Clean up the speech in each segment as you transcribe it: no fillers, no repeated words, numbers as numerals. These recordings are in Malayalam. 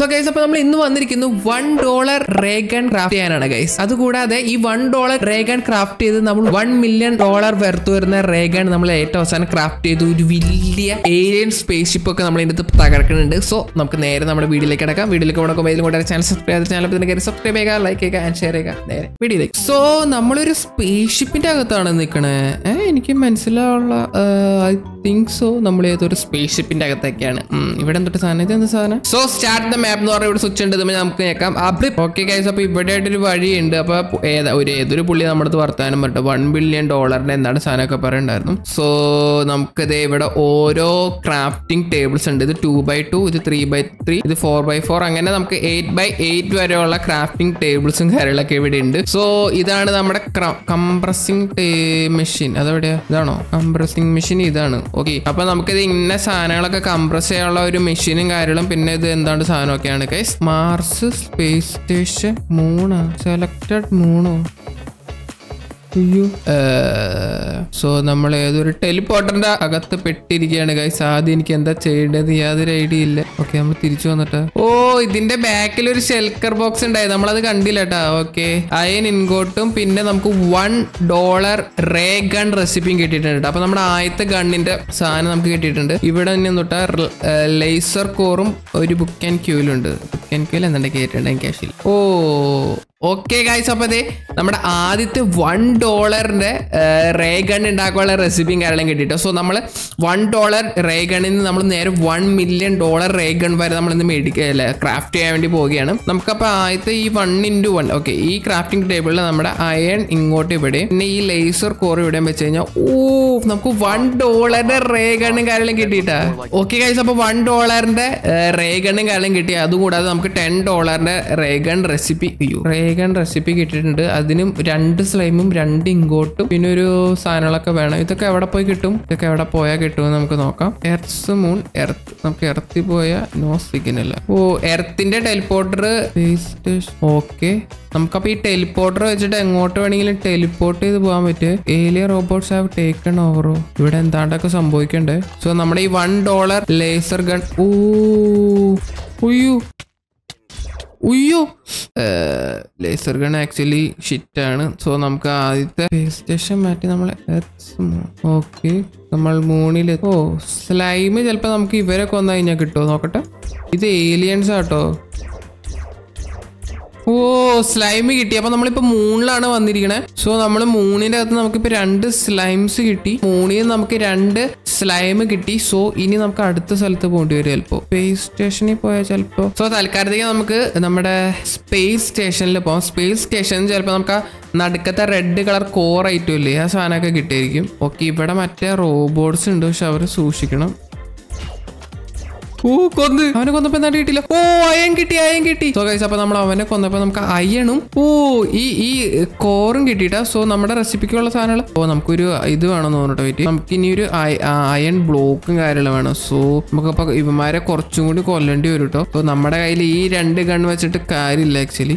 സോ ഗൈസ് അപ്പോൾ നമ്മൾ ഇന്ന് വന്നിരിക്കുന്നു $1 റേ ഗൺ ക്രാഫ്റ്റ് ചെയ്യാനാണ് ഗൈസ്. അതുകൂടാതെ ഈ $1 റേ ഗൺ ക്രാഫ്റ്റ് ചെയ്ത് നമ്മൾ $1 million വെറുത്ത് വരുന്ന റേ ഗൺ നമ്മൾ ഏറ്റവും അവസാനം ക്രാഫ്റ്റ് ചെയ്തു. ഒരു വലിയ ഏലിയൻ സ്പേസ് ഷിപ്പ് ഒക്കെ നമ്മൾ ഇതിനകത്ത് തകർക്കുന്നുണ്ട്. സോ നമുക്ക് നേരെ നമ്മുടെ വീഡിയോയിലേക്ക് കിടക്കാം. വീഡിയോയിലേക്ക് കൂടെ ചാനൽ സബ്സ്ക്രൈബ് സബ്സ്ക്രൈബ് ചെയ്യുക, ലൈക്ക് ചെയ്യുക ആൻഡ് ഷെയർ ചെയ്യുക. നേരെ വീഡിയോയിലേക്ക്. സോ നമ്മളൊരു സ്പേസ് ഷിപ്പിന്റെ അകത്താണ് നിൽക്കണേ. എനിക്ക് മനസ്സിലാവുള്ള ഐ തിങ്ക് സോ നമ്മൾ ഏതൊരു സ്പേസ് ഷിപ്പിന്റെ അകത്തൊക്കെയാണ്. ഇവിടെ എന്തൊട്ട് സാധനം, ഇത് എന്ത് സാധനം? സോ സ്റ്റാർട്ട് ദ മാപ്പ് എന്ന് പറഞ്ഞാൽ ഇവിടെ സ്വിച്ച് ഉണ്ട്, നമുക്ക് കേൾക്കാം. ഓക്കെ ഗൈസ്, അപ്പൊ ഇവിടെ ആയിട്ടൊരു വഴിയുണ്ട്. അപ്പൊ ഏതൊരു പുള്ളി നമ്മുടെ അടുത്ത് വർത്താനം പറഞ്ഞു $1 billion എന്താണ് സാധനമൊക്കെ പറയണ്ടായിരുന്നു. സോ നമുക്കത് ഇവിടെ ഓരോ ക്രാഫ്റ്റിംഗ് ടേബിൾസ് ഉണ്ട്. ഇത് 2x2, ഇത് 3x3, ഇത് 4x4, അങ്ങനെ നമുക്ക് 8x8 വരെയുള്ള ക്രാഫ്റ്റിംഗ് ടേബിൾസും കാര്യങ്ങളൊക്കെ ഇവിടെ ഉണ്ട്. സോ ഇതാണ് നമ്മുടെ കംപ്രസിംഗ് മെഷീൻ. അതെവിടെയാ? ഇതാണോ കംപ്രസിംഗ് മെഷീൻ? ഇതാണ്. ഓക്കെ, അപ്പൊ നമുക്കിത് ഇന്ന സാധനങ്ങളൊക്കെ കംപ്രസ് ചെയ്യാനുള്ള ഒരു മെഷീനും കാര്യങ്ങളും. പിന്നെ ഇത് എന്താണ് സാധനമൊക്കെയാണ് ഗൈസ്. മാർസ്, സ്പേസ് സ്റ്റേഷൻ, മൂണോ സെലക്ടഡ് മൂണോ. സോ നമ്മൾ ഏതൊരു ടെലിപോർട്ടറിന്റെ അകത്ത് പെട്ടിരിക്കുകയാണ് ഗൈസ്. ആദ്യം എനിക്ക് എന്താ ചെയ്യേണ്ടത് യാതൊരു ഐഡിയ ഇല്ല. ഓക്കെ, നമ്മൾ തിരിച്ചു വന്നിട്ട് ഇതിന്റെ ബാക്കിൽ ഒരു ഷെൽക്കർ ബോക്സ് ഉണ്ടായി, നമ്മളത് കണ്ടില്ല കേട്ടാ. ഓക്കെ, അയൺ ഇൻഗോട്ടും പിന്നെ നമുക്ക് $1 റേ ഗൺ റെസിപ്പിയും കിട്ടിയിട്ടുണ്ട്. അപ്പൊ നമ്മുടെ ആദ്യത്തെ ഗണ്ണിന്റെ സാധനം നമുക്ക് കിട്ടിയിട്ടുണ്ട്. ഇവിടെ തന്നെ തൊട്ടാ ലേസർ കോറും ഒരു ബുക്ക് ആൻഡ് ക്യൂലുണ്ട്. ബുക്ക് ആൻഡ് ക്യൂൽ എന്താ കേട്ടിട്ടുണ്ട് ക്യാഷിൽ. ഓക്കെ ഗൈസ്, അപ്പൊ അതെ നമ്മുടെ ആദ്യത്തെ $1 റേ ഗൺ ഉണ്ടാക്കാനുള്ള റെസിപ്പിയും കാര്യങ്ങളും കിട്ടിയിട്ട്. സോ നമ്മൾ $1 റേ ഗണ്ണിൽ നിന്ന് നമ്മൾ നേരെ $1 million റേ ഗൺ വരെ നമ്മൾ ഇന്ന് മേടിക്കല്ലേ ക്രാഫ്റ്റ് ചെയ്യാൻ വേണ്ടി പോവുകയാണ്. നമുക്കപ്പോൾ ആദ്യത്തെ ഈ 1x1 ഓക്കെ, ഈ ക്രാഫ്റ്റിംഗ് ടേബിളിൽ നമ്മുടെ അയൺ ഇങ്ങോട്ട് ഇവിടെ, പിന്നെ ഈ ലേസർ കോർ ഇവിടെ വെച്ച് കഴിഞ്ഞാൽ നമുക്ക് $1 റേ ഗണ്ണും കാര്യങ്ങളും കിട്ടിയിട്ടാ. ഓക്കെ ഗൈസ്, അപ്പോൾ $1 റേ ഗണ്ണും കാര്യങ്ങളും കിട്ടി. അതുകൂടാതെ നമുക്ക് $10 റേ ഗൺ റെസിപ്പി റെസിപ്പി കിട്ടിയിട്ടുണ്ട്. അതിനും 2 സ്ലൈമും 2 ഇങ്ങോട്ടും പിന്നെ ഒരു സാധനങ്ങളൊക്കെ വേണം. ഇതൊക്കെ എവിടെ പോയി കിട്ടും? ഇതൊക്കെ എവിടെ പോയാൽ കിട്ടുമെന്ന് നമുക്ക് നോക്കാം. എർത്ത് മൂൺ എർത്ത്, നമുക്ക് എർത്തിൽ പോയാൽ നോ സിഗ്നൽ. എർത്തിന്റെ ടെലിപ്പോർട്ടർ. ഓക്കെ, നമുക്കപ്പോൾ ഈ ടെലിപ്പോർട്ടർ വെച്ചിട്ട് എങ്ങോട്ട് വേണമെങ്കിലും ടെലിപ്പോർട്ട് ചെയ്ത് പോകാൻ പറ്റും. ഏലിയൻ റോബോട്ട്സ് ഹാവ് ടേക്കൺ ഓവറോ. ഇവിടെ എന്താണ്ടൊക്കെ സംഭവിക്കണ്ടേ. സോ നമ്മുടെ ഈ $1 ലേസർ ഗൺ. ഉയ്യോ, ലേസർ ഗൺ ആക്ച്വലി ഷിറ്റാണ്. സോ നമുക്ക് ആദ്യത്തെ സ്പേസ് സ്റ്റേഷൻ മാറ്റി നമ്മളെ ഓക്കെ, നമ്മൾ മൂണിൽ. സ്ലൈം ചിലപ്പോൾ നമുക്ക് ഇവരൊക്കെ വന്നു കഴിഞ്ഞാൽ കിട്ടുമോ നോക്കട്ടെ. ഇത് ഏലിയൻസ് ആട്ടോ. സ്ലൈം കിട്ടി. അപ്പൊ നമ്മളിപ്പോ മൂണിലാണ് വന്നിരിക്കണേ. സോ നമ്മൾ മൂണിന്റെ അകത്ത് നമുക്കിപ്പോ 2 സ്ലൈംസ് കിട്ടി. മൂണിൽ നമുക്ക് 2 സ്ലൈം കിട്ടി. സോ ഇനി നമുക്ക് അടുത്ത സ്ഥലത്ത് പോകേണ്ടി വരും ചിലപ്പോ. സ്പേസ് സ്റ്റേഷനിൽ പോയാൽ ചിലപ്പോ. സോ തൽക്കാലത്തേക്ക് നമുക്ക് നമ്മുടെ സ്പേസ് സ്റ്റേഷനിൽ പോകാം. സ്പേസ് സ്റ്റേഷനിൽ ചിലപ്പോൾ നമുക്ക് നടുക്കത്തെ റെഡ് കളർ കോർ ഐറ്റം ഇല്ലേ, ആ സാധനമൊക്കെ കിട്ടിയിരിക്കും. ഓക്കെ, ഇവിടെ മറ്റേ റോബോട്ട്സ് ഉണ്ട്, പക്ഷെ അവരെ സൂക്ഷിക്കണം. അവനെ കൊന്നപ്പോ എന്താ കിട്ടില്ല. അയൺ കിട്ടി. സോ ഗൈസ്, അപ്പൊ നമ്മൾ അവനെ കൊന്നപ്പോ നമുക്ക് അയണും ഈ കോറും കിട്ടിയിട്ടാ. സോ നമ്മുടെ റെസിപ്പിക്കുള്ള സാധനങ്ങൾ. നമുക്കൊരു ഇത് വേണമെന്ന് പറഞ്ഞിട്ട് പറ്റി. നമുക്ക് ഇനി ഒരു അയൺ ബ്ലോക്കും കാര്യങ്ങളും വേണം. സോ നമുക്കപ്പോ ഇവന്മാരെ കുറച്ചും കൂടി കൊല്ലേണ്ടി വരും കേട്ടോ. സോ നമ്മുടെ കയ്യിൽ ഈ 2 ഗൺ വെച്ചിട്ട് കാര്യമില്ല ആക്ച്വലി.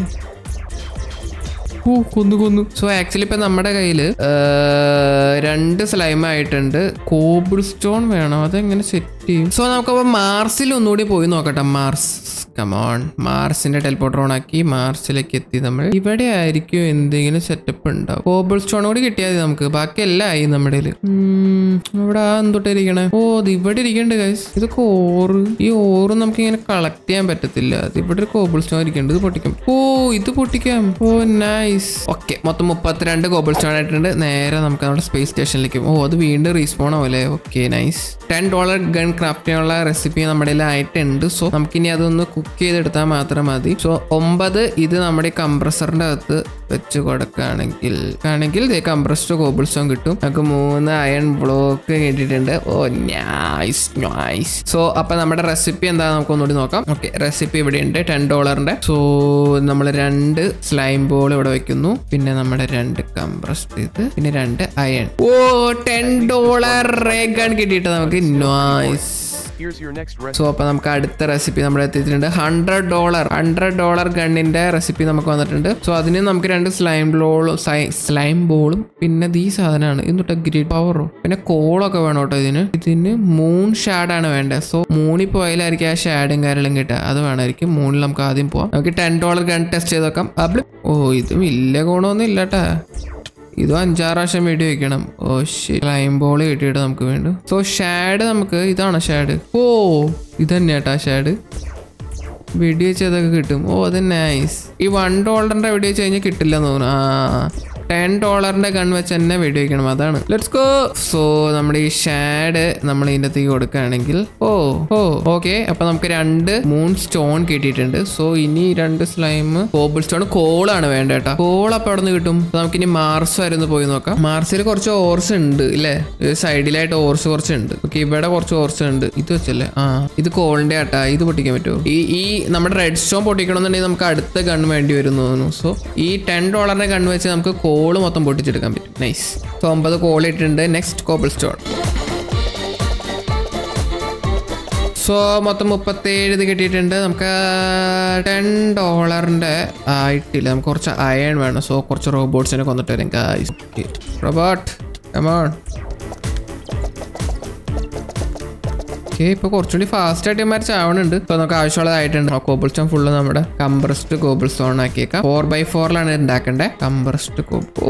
കൊന്നു. സോ ആക്ച്വലി ഇപ്പൊ നമ്മുടെ കയ്യില് 2 സ്ലൈം ആയിട്ടുണ്ട്. കോബിൾ സ്റ്റോൺ വേണം, അതെങ്ങനെ സെറ്റ് ചെയ്യും? സോ നമുക്കപ്പോ മാർസിൽ ഒന്നുകൂടി പോയി നോക്കട്ടെ. കമോൺ, മാർസിന്റെ ടെലിപ്പോർട്ടർ ഓൺ ആക്കി മാർസിലേക്ക് എത്തി. നമ്മൾ ഇവിടെ ആയിരിക്കും എന്തെങ്കിലും സെറ്റപ്പ് ഉണ്ടാവും. കോബിൾ സ്റ്റോൺ കൂടി കിട്ടിയാൽ മതി നമുക്ക്. ബാക്കി എല്ലാം ആയി നമ്മുടെ. ഇവിടെ എന്തൊട്ട് ഇരിക്കണേ? ഇത് ഇവിടെ ഇരിക്കണ്ട് ഗൈസ്. ഇതൊക്കെ ഈ ഓറ് നമുക്ക് ഇങ്ങനെ കളക്ട് ചെയ്യാൻ പറ്റത്തില്ല. അത് ഇവിടെ ഒരു കോബിൾ സ്റ്റോൺ ഇരിക്കണ്ട്. ഇത് പൊട്ടിക്കാം. ഇത് പൊട്ടിക്കാം. നൈസ്. ഓക്കെ, മൊത്തം 32 കോബിൾ സ്റ്റോൺ ആയിട്ടുണ്ട്. നേരെ നമുക്ക് നമ്മുടെ സ്പേസ് സ്റ്റേഷനിലേക്ക് അത് വീണ്ടും റീസ്പോൺ ആവല്ലേ. Okay, nice. $10 ഗൺ ക്രാഫ്റ്റ് ചെയ്യാനുള്ള റെസിപ്പി നമ്മുടെ ആയിട്ടുണ്ട്. സോ നമുക്കിനി അതൊന്ന് കുക്ക് ചെയ്തെടുത്താൽ മാത്രം മതി. സോ 9 ഇത് നമ്മുടെ കംപ്രസറിന്റെ അകത്ത് വെച്ച് കൊടുക്കുകയാണെങ്കിൽ കംപ്രസ്ഡ് കോബിൾ സ്റ്റോൺ കിട്ടും. നമുക്ക് 3 അയൺ ബ്ലോക്ക് കിട്ടിയിട്ടുണ്ട്. നൈസ്. സോ അപ്പൊ നമ്മുടെ റെസിപ്പി എന്താ നമുക്ക് ഒന്നുകൂടി നോക്കാം. ഓക്കെ, റെസിപ്പി ഇവിടെ ഉണ്ട് $10. സോ നമ്മൾ 2 സ്ലൈം ബോൾ ഇവിടെ വെക്കുന്നു. പിന്നെ നമ്മുടെ 2 കംപ്രസ്ഡ് ഇത്, പിന്നെ 2 അയൺ. $10 റേ ഗൺ കിട്ടിയിട്ട് നമുക്ക്. നൈസ്. സോ അപ്പൊ നമുക്ക് അടുത്ത റെസിപ്പി നമ്മൾ എത്തിയിട്ടുണ്ട്. $100 ഗണ്ണിന്റെ റെസിപ്പി നമുക്ക് വന്നിട്ടുണ്ട്. സോ അതിന് നമുക്ക് 2 സ്ലൈം ബോളും പിന്നെ ഈ സാധനമാണ് എന്നിട്ട് ഗ്രിഡ് പവറോ പിന്നെ കോളൊക്കെ വേണം കേട്ടോ. ഇതിന് മൂൺ ഷാഡാണ് വേണ്ടത്. സോ മൂണിൽ പോയാലായിരിക്കും ആ ഷാഡും കാര്യങ്ങളും കിട്ടുക. അത് വേണമായിരിക്കും. മൂണിൽ നമുക്ക് ആദ്യം പോവാം. നമുക്ക് $10 ഗൺ ടെസ്റ്റ് ചെയ്ത് നോക്കാം. ഓ ഇത് വലിയ ഗുണമൊന്നും ഇല്ലട്ടാ. ഇതും 5-6 പ്രാവശ്യം വീഡിയോ വയ്ക്കണം. ഓ സ്ലൈം ബോൾ കിട്ടിയിട്ട് നമുക്ക് വേണ്ടു. സോ ഷാഡ് നമുക്ക് ഇതാണ് ഷാഡ്. ഓ ഇത് തന്നെയാട്ടാ ഷാഡ്. വീഡിയോ ചെയ്തൊക്കെ കിട്ടും. ഓ അത് നൈസ്. ഈ $1 വീഡിയോ വെച്ച് കഴിഞ്ഞാൽ കിട്ടില്ലെന്ന് തോന്നുന്നു. $10 ഗൺ വെച്ച് തന്നെ വീഡിയോ വയ്ക്കണം. അതാണ് ലെറ്റ്സ് ഗോ. സോ നമ്മുടെ ഈ ഷാഡ് നമ്മൾ ഇതിൻ്റെ അകത്തേക്ക് കൊടുക്കുകയാണെങ്കിൽ ഓക്കെ. അപ്പൊ നമുക്ക് 2 മൂൺ സ്റ്റോൺ കിട്ടിയിട്ടുണ്ട്. സോ ഇനി 2 സ്ലൈം കോബിൾ സ്റ്റോൺ കോളാണ് വേണ്ട കേട്ടോ. കോൾ അപ്പൊ അവിടെ നിന്ന് കിട്ടും. നമുക്ക് ഇനി മാർസ് വരെ പോയി നോക്കാം. മാർസിൽ കുറച്ച് ഓർസ് ഉണ്ട് ഇല്ലേ? സൈഡിലായിട്ട് ഓർസ് കുറച്ചുണ്ട്. ഓക്കെ ഇവിടെ കുറച്ച് ഓർസ് ഉണ്ട്. ഇത് വെച്ചല്ലേ ഇത് കോളിന്റെ ആട്ടാ. ഇത് പൊട്ടിക്കാൻ പറ്റുമോ? ഈ നമ്മുടെ റെഡ് സ്റ്റോൺ പൊട്ടിക്കണമെന്നുണ്ടെങ്കിൽ നമുക്ക് അടുത്ത ഗൺ വേണ്ടി വരും തോന്നുന്നു. സോ ഈ $10 ഗൺ വെച്ച് നമുക്ക് കോള് മൊത്തം പൊട്ടിച്ചെടുക്കാൻ പറ്റും. നൈസ്. സോ 9 കോൾ ഇട്ടിട്ടുണ്ട്. Next cobble stone. സോ മൊത്തം 37 ഇത് കിട്ടിയിട്ടുണ്ട്. നമുക്ക് $10 ആയിട്ടില്ല. നമുക്ക് കുറച്ച് അയൺ വേണം. സോ കുറച്ച് റോബോട്ട്സിനെ കൊന്നിട്ട് വരും. Robot come on. ഓക്കെ ഇപ്പൊ കുറച്ചുകൂടി ഫാസ്റ്റ് ആയിട്ട് ഇമാർ ചാവണുണ്ട്. ഇപ്പൊ നമുക്ക് ആവശ്യമുള്ളതായിട്ടുണ്ട്. കോബിൾ സ്റ്റോൺ ഫുള്ള് നമ്മുടെ കംപ്രസ്ഡ് കോബിൾ സ്റ്റോൺ ആക്കിയേക്കാം. 4x4 ഉണ്ടാക്കണ്ടേ കംപ്രസ്ഡ് കോബിൾ. ഓ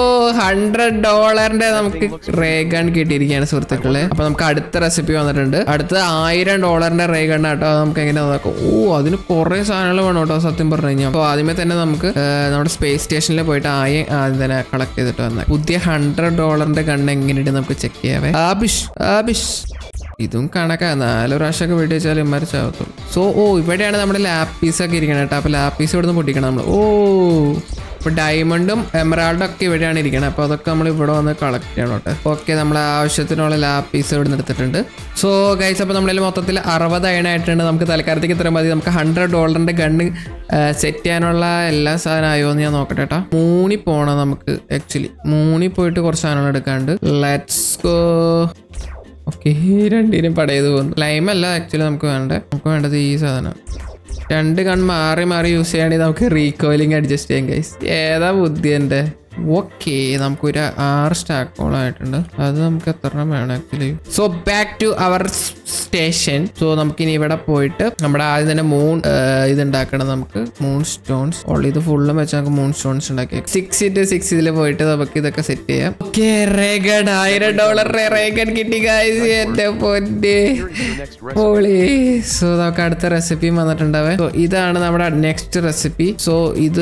$100 നമുക്ക് റേ ഗൺ കിട്ടിയിരിക്കുകയാണ് സുഹൃത്തുക്കളെ. അപ്പൊ നമുക്ക് അടുത്ത റെസിപ്പി വന്നിട്ടുണ്ട്. അടുത്ത $1000 റേ ഗൺ ആട്ടോ. നമുക്ക് എങ്ങനെ നോക്കാം. ഓ അതിന് കുറെ സാധനങ്ങൾ വേണം കേട്ടോ സത്യം പറഞ്ഞു കഴിഞ്ഞാൽ. അപ്പൊ ആദ്യമേ തന്നെ നമുക്ക് നമ്മുടെ സ്പേസ് സ്റ്റേഷനിൽ പോയിട്ട് ആദ്യം തന്നെ കളക്ട് ചെയ്തിട്ട് വന്നാൽ പുതിയ $100 ഗൺ എങ്ങനെയുണ്ട് നമുക്ക് ചെക്ക് ചെയ്യാവേ. ആബിഷ് ഇതും കണക്കാ. 4 പ്രാവശ്യമൊക്കെ വീഡിയോ വെച്ചാൽ ഇമാര് ചാവത്തുള്ളൂ. സോ ഇവിടെയാണ് നമ്മുടെ ലാപ്പീസ് ഒക്കെ ഇരിക്കണം കേട്ടോ. അപ്പൊ ലാപ്പീസ് ഇവിടെ നിന്ന് പൊട്ടിക്കണം നമ്മൾ. ഇപ്പൊ ഡയമണ്ടും എമറാൾഡും ഒക്കെ ഇവിടെയാണ് ഇരിക്കണം. അപ്പൊ അതൊക്കെ നമ്മൾ ഇവിടെ വന്ന് കളക്ട് ചെയ്യണം കേട്ടോ. ഓക്കെ നമ്മൾ ആവശ്യത്തിനുള്ള ലാപ്പീസ് ഇവിടെ നിന്ന് എടുത്തിട്ടുണ്ട്. സോ ഗൈസ് അപ്പൊ നമ്മളതിൽ മൊത്തത്തിൽ 60 അയൺ ആയിട്ടുണ്ട്. നമുക്ക് തൽക്കാലത്തേക്ക് ഇത്ര മതി. നമുക്ക് $100 ഗണ്ണ് സെറ്റ് ചെയ്യാനുള്ള എല്ലാ സാധനം ആയോ എന്ന് ഞാൻ നോക്കട്ടെ കേട്ടോ. മൂണി പോണം നമുക്ക്. ആക്ച്വലി മൂണി പോയിട്ട് കുറച്ച് സാധനങ്ങൾ എടുക്കാണ്ട്. Let's go. ഓക്കെ 2നും പടയത് പോകുന്നു. ലൈമല്ല ആക്ച്വലി നമുക്ക് വേണ്ടത് ഈ സാധനം. 2 ഗൺ മാറി യൂസ് ചെയ്യുകയാണെങ്കിൽ നമുക്ക് റീകോയിലിംഗ് അഡ്ജസ്റ്റ് ചെയ്യാം ഗൈസ്. ഏതാ ബുദ്ധി എൻ്റെ. ഓക്കെ നമുക്കൊരു 6 സ്റ്റാക്കോളായിട്ടുണ്ട്. അത് നമുക്ക് എത്ര വേണം actually. So back to our station. So നമുക്കിനി ഇവിടെ പോയിട്ട് നമ്മുടെ ആദ്യം തന്നെ മൂൺ ഇതുണ്ടാക്കണം. നമുക്ക് മൂൺ സ്റ്റോൺസ് ഇത് ഫുള്ളും വെച്ച് നമുക്ക് മൂൺ സ്റ്റോൺസ് ഉണ്ടാക്കി 6x6 ഇതിൽ പോയിട്ട് നമുക്ക് ഇതൊക്കെ സെറ്റ് ചെയ്യാം. ഓക്കെ റേഗൺ $1000 റേഗൺ കിട്ടി ഗൈസ്. എന്റെ പൊന്നെ ഹോളി. സോ നമുക്ക് അടുത്ത റെസിപ്പി വന്നിട്ടുണ്ടാവേ. സോ ഇതാണ് നമ്മുടെ നെക്സ്റ്റ് റെസിപ്പി. സോ ഇത്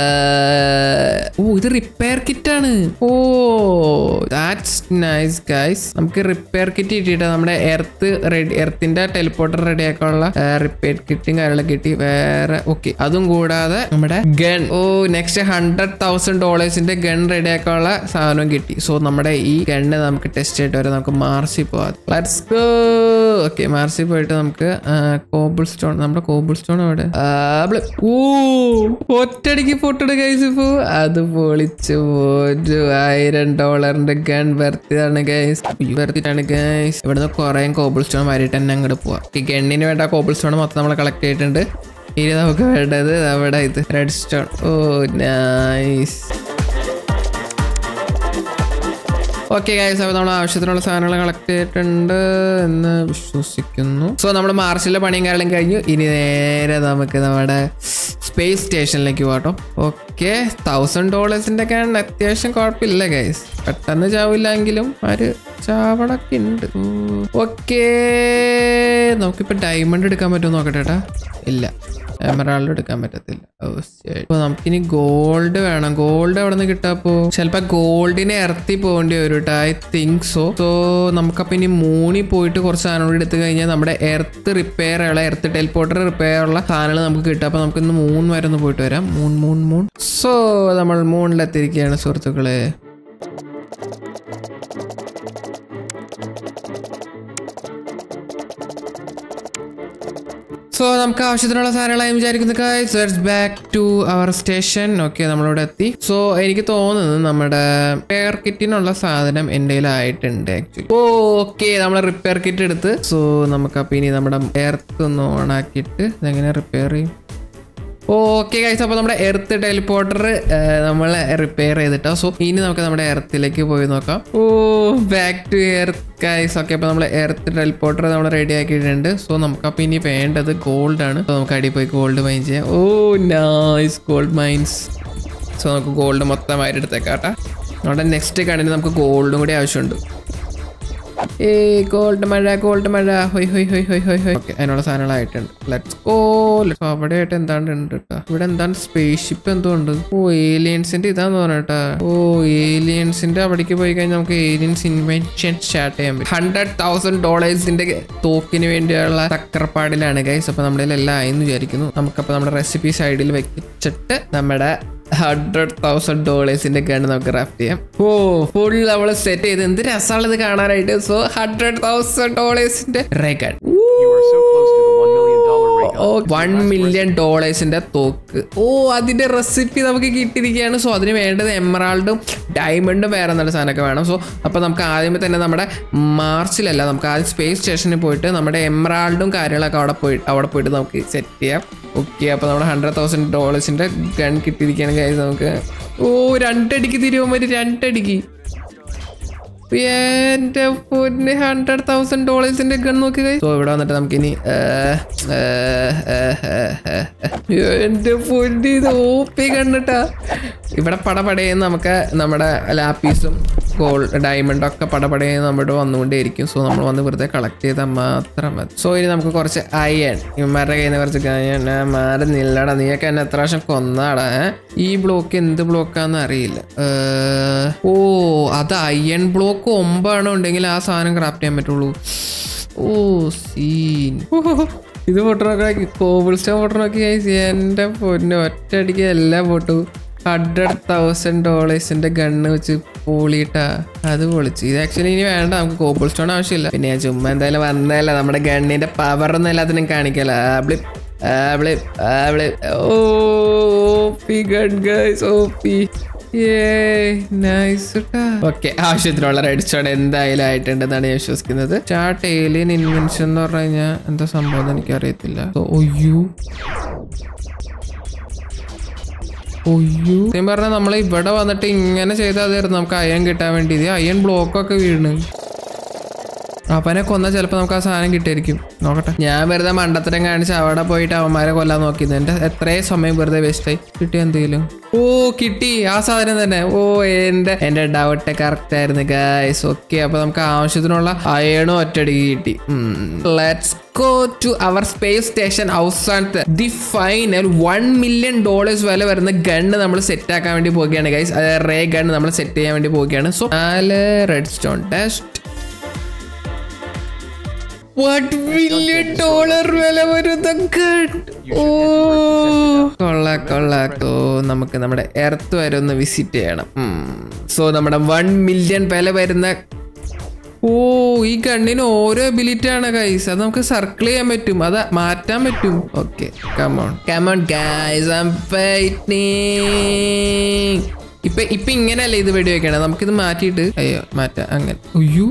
റിപ്പയർ കിറ്റ് ആണ്. That's nice guys. നമുക്ക് റിപ്പയർ കിറ്റ് കിട്ടിയിട്ട് നമ്മുടെ എർത്തിന്റെ ടെലിപ്പോർട്ടർ റെഡി ആക്കാനുള്ള റിപ്പയർ കിറ്റും കാര്യങ്ങളൊക്കെ കിട്ടി. വേറെ ഓക്കെ അതും കൂടാതെ നമ്മുടെ ഗൺ നെക്സ്റ്റ് $100,000 ഗൺ റെഡി ആക്കാനുള്ള സാധനവും കിട്ടി. സോ നമ്മുടെ ഈ ഗണ്ണ് നമുക്ക് ടെസ്റ്റ് ചെയ്തിട്ട് വരെ നമുക്ക് മാർസി പോവാം. Let's go. ഓക്കെ മാർസി പോയിട്ട് നമുക്ക് കോബിൾ സ്റ്റോൺ. നമ്മുടെ കോബിൾ സ്റ്റോൺ അവിടെ ഒറ്റടിക്ക് പൊട്ടിട്ട് ഗൈസ്. ഇപ്പോ അത് പൊളിച്ചു. $1000 ഗൺ വെർത്തിയാണ് ഗൈസ്. ഇവിടുന്ന് കുറെ കോബിൾ സ്റ്റോൺ വരിട്ട് തന്നെ അങ്ങോട്ട് പോവാം. ഗണ്ണിന് വേണ്ട കോബിൾ സ്റ്റോൺ മൊത്തം നമ്മൾ കളക്ട് ചെയ്തിട്ടുണ്ട്. ഇനി നമുക്ക് വേണ്ടത് അവിടെ ഇത് red stone. Nice. Okay guys അപ്പോൾ നമ്മൾ ആവശ്യത്തിനുള്ള സാധനങ്ങൾ കളക്ട് ചെയ്തിട്ടുണ്ട് എന്ന് വിശ്വസിക്കുന്നു. സോ നമ്മൾ മാർച്ചിലെ പണിയും കാര്യങ്ങളും കഴിഞ്ഞു. ഇനി നേരെ നമുക്ക് നമ്മുടെ സ്പേസ് സ്റ്റേഷനിലേക്ക് പോകട്ടോ. ഓക്കെ $1000 ഗൺ അത്യാവശ്യം കുഴപ്പമില്ല ഗൈസ്. പെട്ടെന്ന് ചാവില്ലെങ്കിലും ഒരു ചാവടൊക്കെ ഉണ്ട്. ഓക്കെ നമുക്കിപ്പോൾ ഡയമണ്ട് എടുക്കാൻ പറ്റുമോ നോക്കട്ടെ ഏട്ടാ. ഇല്ല എമറാൾഡ് എടുക്കാൻ പറ്റത്തില്ല. അപ്പൊ നമുക്കിനി ഗോൾഡ് വേണം. ഗോൾഡ് എവിടെ നിന്ന് കിട്ടാപ്പോ? ചിലപ്പോ ഗോൾഡിനെ ഇറത്തി പോകേണ്ടി വരും കേട്ടോ. I think so. സോ നമുക്കപ്പോ ഇനി മൂണിൽ പോയിട്ട് കുറച്ച് സാധനം കൂടി എടുത്തു കഴിഞ്ഞാൽ നമ്മുടെ എർത്ത് റിപ്പയർ ഉള്ള എർത്ത് ടെലിപ്പോർട്ടർ റിപ്പയർ ഉള്ള സാധനങ്ങൾ നമുക്ക് കിട്ടും. അപ്പൊ നമുക്ക് ഇന്ന് മൂൺ വരെ ഒന്ന് പോയിട്ട് വരാം. മൂൺ. സോ നമ്മൾ മൂണിലെത്തിയിരിക്കുകയാണ് സുഹൃത്തുക്കളെ. സോ സോ നമുക്ക് ആവശ്യത്തിനുള്ള സാധനങ്ങളായി വിചാരിക്കുന്നു guys. Let's back to our station. Okay, നമ്മളിവിടെ എത്തി. സോ എനിക്ക് തോന്നുന്നത് നമ്മുടെ റിപ്പയർ കിറ്റിനുള്ള സാധനം എൻ്റെ കയ്യിലായിട്ടുണ്ട് ആക്ച്വലി. ഓക്കെ, നമ്മൾ റിപ്പയർ കിറ്റ് എടുത്ത്. സോ നമുക്ക് അപ്പം ഇനി നമ്മുടെ എർത്ത് ഒന്ന് ഓൺ ആക്കിയിട്ട് ഇതെങ്ങനെ റിപ്പയർ ചെയ്യും? ഓക്കെ ഗൈസ്, അപ്പോൾ നമ്മുടെ എർത്ത് ടെലിപ്പോർട്ടർ നമ്മൾ റിപ്പയർ ചെയ്തിട്ടോ. സോ ഇനി നമുക്ക് നമ്മുടെ എർത്തിലേക്ക് പോയി നോക്കാം. ഓ, back to earth guys. Okay, അപ്പോൾ നമ്മൾ എർത്ത് ടെലിപ്പോർട്ടർ നമ്മൾ റെഡി ആക്കിയിട്ടുണ്ട്. സോ നമുക്ക് അപ്പോൾ ഇനി വേണ്ടത് ഗോൾഡ് ആണ്. സോ നമുക്ക് അടിയിൽ പോയി ഗോൾഡ് മൈൻ ചെയ്യാം. ഓ നൈസ്, ഗോൾഡ് മൈൻസ്. സോ നമുക്ക് ഗോൾഡ് മൊത്തമായിട്ട് എടുത്തേക്കാട്ടെ. നമ്മുടെ നെക്സ്റ്റ് കണ്ടിന് നമുക്ക് ഗോൾഡും കൂടി ആവശ്യമുണ്ട്. ഗോൾഡ് മഴ, ഗോൾഡ് മഴ. ഹൊയ് ഹൊയ് ഹൊയ് ഹൊയ് ഹൊയ് ഹൊയ്. ഓക്കെ, അതിനുള്ള സാധനങ്ങളായിട്ടുണ്ട്. Let's go. അവിടെ ആയിട്ട് എന്താണ് ഉണ്ട് കേട്ടോ. ഇവിടെ എന്താണ് സ്പേസ് ഷിപ്പ് എന്തോ ഉണ്ട്. ഓ, ഏലിയൻസിന്റെ ഇതാന്ന് പറഞ്ഞേട്ടാ. ഓ, ഏലിയൻസിന്റെ അവിടേക്ക് പോയി കഴിഞ്ഞാൽ നമുക്ക് ഏലിയൻസ് ഇൻവെൻഷൻ സ്റ്റാർട്ട് ചെയ്യാൻ പറ്റും. $100,000 തോക്കിന് വേണ്ടിയുള്ള തക്കറപ്പാടിലാണ് ഗൈസ്. അപ്പൊ നമ്മുടെ എല്ലാം ആയെന്ന് വിചാരിക്കുന്നു. നമുക്കപ്പോ നമ്മുടെ റെസിപ്പി സൈഡിൽ വെച്ചിട്ട് നമ്മുടെ $100,000 ഗൺ നമുക്ക് ക്രാഫ്റ്റ് ചെയ്യാം. ഓ, ഫുൾ നമ്മൾ സെറ്റ് ചെയ്ത് എന്ത് രസമാണ് ഇത് കാണാനായിട്ട്. So $100,000 ray gun. $1 million തോക്ക്. ഓ, അതിന്റെ റെസിപ്പി നമുക്ക് കിട്ടിയിരിക്കുകയാണ്. സോ അതിന് വേണ്ടത് എമറാൾഡും ഡയമണ്ടും വേറെ എന്നുള്ള സാധനമൊക്കെ വേണം. സോ അപ്പൊ നമുക്ക് ആദ്യമേ തന്നെ നമ്മുടെ മാർച്ചിലല്ല, നമുക്ക് ആദ്യം സ്പേസ് സ്റ്റേഷനിൽ പോയിട്ട് നമ്മുടെ എമറാൾഡും കാര്യങ്ങളൊക്കെ അവിടെ പോയിട്ട് നമുക്ക് സെറ്റ് ചെയ്യാം. ഓക്കെ, അപ്പോൾ നമ്മുടെ $100,000 ഗൺ കിട്ടിയിരിക്കുകയാണ് ഗൈസ് നമുക്ക്. ഓ, 2 അടിക്ക് തിരുവുമ്പോൾ 2 അടിക്ക് എന്റെ പൊന്ന് $100,000 ഗൺ നോക്കി. സോ ഇവിടെ വന്നിട്ട് നമുക്കിനി എന്റെ പൊന്ന് ഇത് ഓപ്പി കണ്ടിട്ടാ. ഇവിടെ പടപടയെന്ന് നമുക്ക് നമ്മുടെ ലാപ്പീസും ഗോൾഡ് ഡയമണ്ടും ഒക്കെ പടപടയെന്ന് നമ്മുടെ വന്നുകൊണ്ടേയിരിക്കും. സോ നമ്മൾ വന്ന് വെറുതെ കളക്ട് ചെയ്താൽ മാത്രം മതി. സോ ഇനി നമുക്ക് കുറച്ച് അയൺ, ഇവന്മാരുടെ കയ്യിൽ നിന്ന് കുറച്ച് അയൺ. മാറുന്നില്ലടാ, നീയൊക്കെ എന്നെ എത്ര പ്രാവശ്യം കൊന്നാടാ. ഈ ബ്ലോക്ക് എന്ത് ബ്ലോക്കാന്ന് അറിയില്ല. ഓ, അത് അയൺ ബ്ലോക്ക് 9 ഉണ്ടെങ്കിൽ ആ സാധനം ക്രാഫ്റ്റ് ചെയ്യാൻ പറ്റുള്ളൂ. ഓ, സീൻ. ഇത് പൊട്ടണോക്കി, കോബിൾ സ്റ്റോൺ പൊട്ടണോക്കി. എന്റെ പൊന്ന്, ഒറ്റയടിക്ക് എല്ലാം പൊട്ടു. $100,000 ഗണ്ണ് വെച്ച് പൊളിയിട്ടാ. അത് പൊളിച്ചു. ഇത് ആക്ച്വലി ഇനി വേണ്ട, നമുക്ക് കോബിൾ സ്റ്റോൺ ആവശ്യമില്ല. പിന്നെ ഞാൻ ചുമ്മാ എന്തായാലും വന്നതല്ല, നമ്മുടെ ഗണ്ണിന്റെ പവർ ഒന്നും എല്ലാത്തിനും കാണിക്കല. ഓക്കെ, ആവശ്യത്തിനുള്ള റെഡ് സ്റ്റോൺ എന്തായാലും ആയിട്ടുണ്ടെന്നാണ് ഞാൻ വിശ്വസിക്കുന്നത്. ചാർട്ട് ഏലിയൻ ഇൻവെൻഷൻ എന്ന് പറഞ്ഞു കഴിഞ്ഞാൽ എന്താ സംഭവം എനിക്കറിയത്തില്ല. പറഞ്ഞാൽ നമ്മൾ ഇവിടെ വന്നിട്ട് ഇങ്ങനെ ചെയ്താൽ അതായിരുന്നു നമുക്ക് അയൺ കിട്ടാൻ വേണ്ടി. അയൺ ബ്ലോക്കൊക്കെ വീണ് അവനെ കൊന്നാൽ ചിലപ്പോൾ നമുക്ക് ആ സാധനം കിട്ടിയായിരിക്കും. നോക്കട്ടെ, ഞാൻ വെറുതെ മണ്ടത്തരം കാണിച്ച് അവിടെ പോയിട്ട് അവന്മാരെ കൊല്ലാൻ നോക്കിയത്. എൻ്റെ എത്രയും സമയം വെറുതെ വേസ്റ്റായി. കിട്ടി എന്തെങ്കിലും? ഓ, കിട്ടി ആ സാധനം തന്നെ. ഓ, എൻ്റെ ഡൗട്ട് കറക്റ്റ് ആയിരുന്നു ഗൈസ്. ഓക്കെ, അപ്പൊ നമുക്ക് ആവശ്യത്തിനുള്ള അയണും ഒറ്റയടിക്ക് കിട്ടി. Let's go to our space station outside the final $1 million വില വരുന്ന ഗണ്ണ് നമ്മൾ സെറ്റ് ആക്കാൻ വേണ്ടി പോവുകയാണ് ഗൈസ്. അതായത് റേ ഗണ്ണ് നമ്മൾ സെറ്റ് ചെയ്യാൻ വേണ്ടി പോവുകയാണ്. So 4 red stone test. $1 million വില വരുന്ന ഗൺ. ഓ, കൊള്ളാക്കോ. നമുക്ക് നമ്മുടെ എർത്ത് വരെ ഒന്ന് വിസിറ്റ് ചെയ്യണം. സോ നമ്മുടെ 1 million വില വരുന്ന. ഓ, ഈ ഗണ്ണിന് ഓരോ എബിലിറ്റി ആണ് ഗൈസ്. അത് നമുക്ക് സർക്കിൾ ചെയ്യാൻ പറ്റും, അത് മാറ്റാൻ പറ്റും. Okay, come on guys, I am fighting. ഇപ്പൊ ഇങ്ങനെയല്ലേ ഇത് വെടി വെക്കണേ. നമുക്കിത് മാറ്റിയിട്ട് മാറ്റാം അങ്ങനെ. അയ്യോ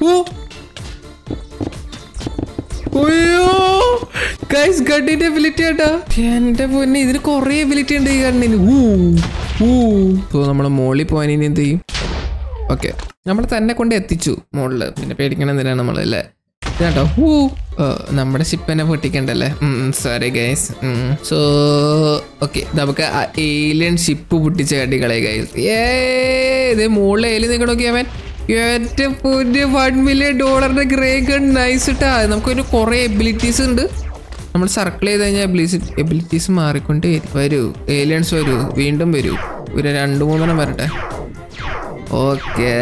ഗൈസ്, ഗണ്ണിന്റെ എബിലിറ്റി ആട്ടാ. എന്റെ പൊന്നെ, ഇതിന് കൊറേ എബിലിറ്റി ഉണ്ട് ഈ ഗണ്ണിന്. സോ നമ്മള് മോളിൽ പോകാൻ ഇനി എന്ത് ചെയ്യും? ഓക്കെ, നമ്മൾ തന്നെ കൊണ്ട് എത്തിച്ചു മുകളില്. പിന്നെ പേടിക്കണം എന്തിനാണ് നമ്മളല്ലേ കേട്ടോ. നമ്മുടെ ഷിപ്പ് തന്നെ പൊട്ടിക്കണ്ടല്ലേ. Sorry guys. സോ ഓക്കെ, നമുക്ക് ഏലിയൻ ഷിപ്പ് പൊട്ടിച്ച കടികളെ ഗൈസ്. ഇത് മുകളിൽ ഏലിയൻ നിങ്ങൾ നോക്കിയാൽ ഏറ്റവും പുതിയ $1 million ഗ്രേ ഗൺ. നൈസ് ഇട്ടാ. നമുക്കൊരു കുറെ എബിലിറ്റീസ് ഉണ്ട്. നമ്മൾ സർക്കിൾ ചെയ്ത് കഴിഞ്ഞാൽ എബിലിറ്റീസ് മാറിക്കൊണ്ടേ വരൂ. ഏലിയൻസ് വരൂ, വീണ്ടും വരൂ. ഒരു 2-3 വരട്ടെ. ഓക്കെ,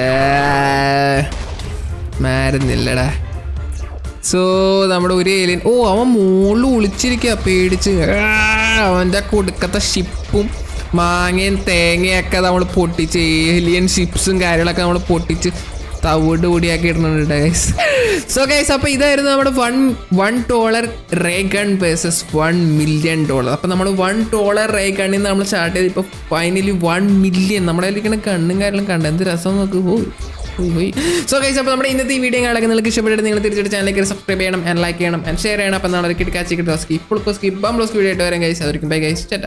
മാറുന്നില്ലടാ. സോ നമ്മുടെ ഒരു ഏലിയൻ. ഓ, അവൻ മുകളിൽ ഒളിച്ചിരിക്കുക പേടിച്ച്. അവൻ്റെ കൊടുക്കത്തെ ഷിപ്പും മാങ്ങയും തേങ്ങയൊക്കെ നമ്മൾ പൊട്ടിച്ച്, ഏലിയൻ ഷിപ്സും കാര്യങ്ങളൊക്കെ നമ്മൾ പൊട്ടിച്ച് തവിട് പൊടിയാക്കി ഇടുന്നുണ്ട് ഗൈസ്. സോ ഗൈസ് അപ്പോൾ ഇതായിരുന്നു നമ്മുടെ $1 റേ ഗൺ വേഴ്സസ് $1 മില്യൺ. അപ്പോൾ നമ്മൾ $1 റേ ഗണ്ണിൽ നിന്ന് നമ്മൾ സ്റ്റാർട്ട് ചെയ്ത് ഇപ്പോൾ ഫൈനലി 1 മില്യൺ നമ്മുടെ ഇരിക്കുന്ന കണ്ണും കാര്യങ്ങളും കണ്ട എന്ത് രസം നോക്ക് പോയി. സോ ഗൈസ് അപ്പോൾ നമ്മുടെ ഇന്നത്തെ ഈ വീഡിയോ കാണാൻ നിങ്ങൾക്ക് ഇഷ്ടപ്പെട്ടിട്ട് നിങ്ങൾ തിരിച്ചിട്ട് ചാനലിലേക്ക് സബ്സ്ക്രൈബ് ചെയ്യണം, ലൈക്ക് ചെയ്യണം, ഷെയർ ചെയ്യണം. അപ്പോൾ നാളെ കിടക്കാച്ചിട്ട് ഇപ്പോൾ സ്കിപ്പ് വീഡിയോ ആയിട്ട് വരാം ഗൈസ്. അതൊരിക്കും bye guys.